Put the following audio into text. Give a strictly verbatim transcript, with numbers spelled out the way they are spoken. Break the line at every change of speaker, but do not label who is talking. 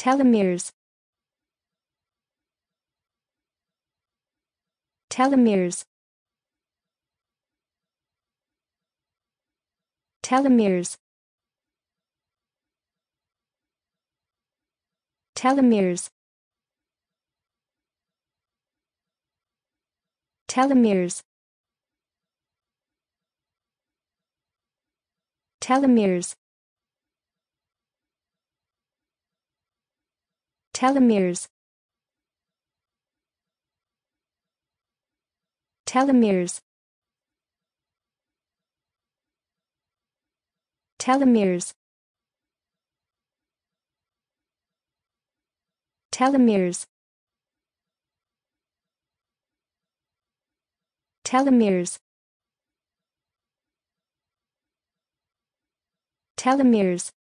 Telomeres. Telomeres. Telomeres. Telomeres. Telomeres. Telomeres. Telomeres. Telomeres. Telomeres. Telomeres. Telomeres. Telomeres.